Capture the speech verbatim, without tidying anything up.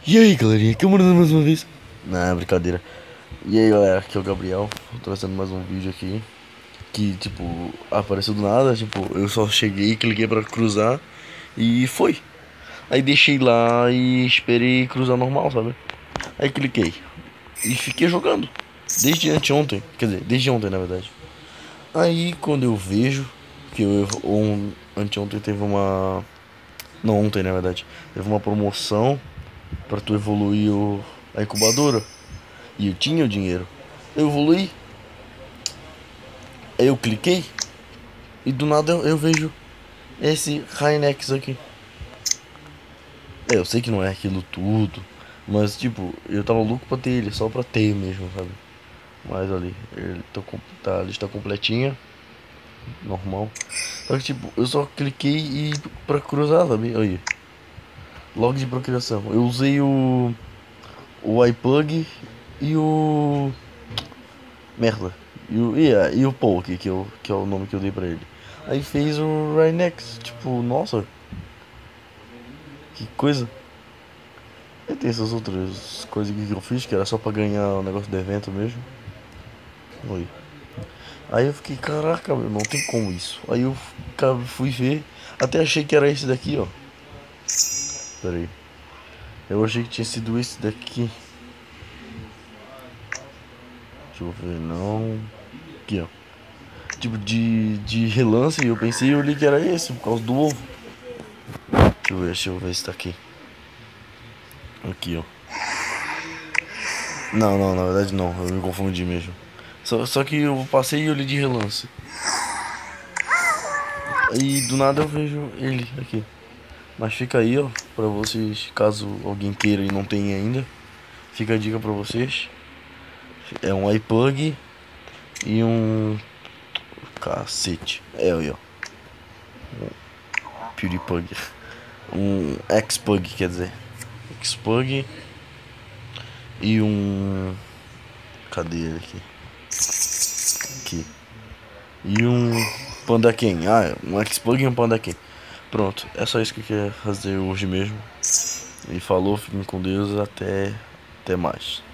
E aí, galerinha, aqui é o Murilo mais uma vez. Não, é brincadeira. E aí, galera, aqui é o Gabriel. Tô trazendo mais um vídeo aqui. Que, tipo, apareceu do nada. Tipo, eu só cheguei, cliquei pra cruzar e foi. Aí deixei lá e esperei cruzar normal, sabe? Aí cliquei e fiquei jogando. Desde anteontem. Quer dizer, desde ontem, na verdade. Aí, quando eu vejo que eu, on, anteontem teve uma. Não, ontem, na verdade. Teve uma promoção pra tu evoluir o, a incubadora. E eu tinha o dinheiro. Eu evoluí. Aí eu cliquei. E do nada eu, eu vejo esse Hainex aqui. É, eu sei que não é aquilo tudo. Mas tipo, eu tava louco pra ter ele, só pra ter mesmo, sabe? Mas ali, ele tá, tá, a lista completinha. Normal. Só que tipo, eu só cliquei e pra cruzar, sabe? Aí. Log de procriação. Eu usei o. O iPlug e o. Merda. E o, e, a- e o Poke, que, eu, que é o nome que eu dei pra ele. Aí fez o Rhinex. Tipo, nossa, que coisa. E tem essas outras coisas que eu fiz, que era só pra ganhar o negócio do evento mesmo. Oi. Aí eu fiquei, caraca, meu, não tem como isso. Aí eu fui ver, até achei que era esse daqui, ó. Pera aí. Eu achei que tinha sido esse daqui. Deixa eu ver, não. Aqui, ó. Tipo, de, de relance, eu pensei e eu li que era esse, por causa do ovo. Deixa eu ver, deixa eu ver se tá aqui. Aqui, ó. Não, não, na verdade não, eu me confundi mesmo. Só, só que eu passei e eu li de relance. E do nada eu vejo ele aqui. Mas fica aí, ó, pra vocês, caso alguém queira e não tenha ainda. Fica a dica pra vocês. É um iPlug e um. Cacete. É aí, ó. Um PewDiePug. Um Xpug, quer dizer. Xpug e um. Cadê ele aqui? Aqui. E um Panda Ken. Ah, um Xplug e um Panda Ken. Pronto, é só isso que eu queria fazer hoje mesmo. E falou, fiquem com Deus, até, até mais.